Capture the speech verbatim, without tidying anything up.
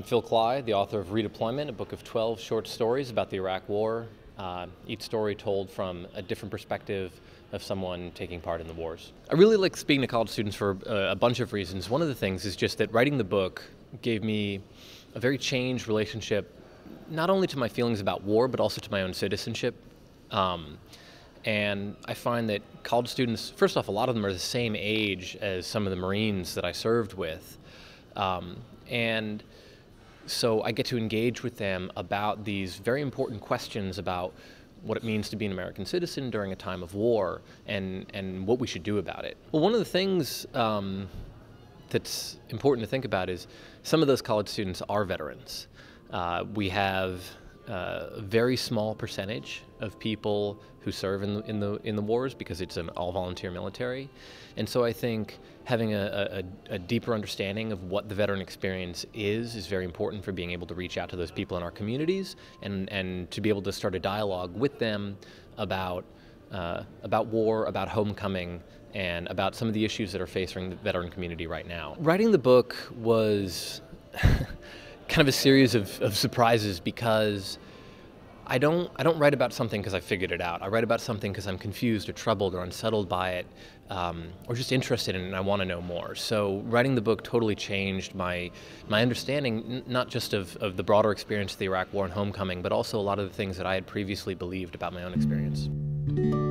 Phil Klay, the author of Redeployment, a book of twelve short stories about the Iraq War, uh, each story told from a different perspective of someone taking part in the wars. I really like speaking to college students for a, a bunch of reasons. One of the things is just that writing the book gave me a very changed relationship, not only to my feelings about war, but also to my own citizenship. Um, and I find that college students, first off, a lot of them are the same age as some of the Marines that I served with. Um, and so I get to engage with them about these very important questions about what it means to be an American citizen during a time of war and, and what we should do about it. Well, one of the things um, that's important to think about is some of those college students are veterans. Uh, we have uh, a very small percentage of people who serve in the, in the, in the wars because it's an all-volunteer military. And so I think having a, a, a deeper understanding of what the veteran experience is is very important for being able to reach out to those people in our communities and, and to be able to start a dialogue with them about, uh, about war, about homecoming, and about some of the issues that are facing the veteran community right now. Writing the book was kind of a series of, of surprises because I don't, I don't write about something because I figured it out. I write about something because I'm confused or troubled or unsettled by it, um, or just interested in it and I want to know more. So writing the book totally changed my, my understanding, n not just of, of the broader experience of the Iraq War and homecoming, but also a lot of the things that I had previously believed about my own experience.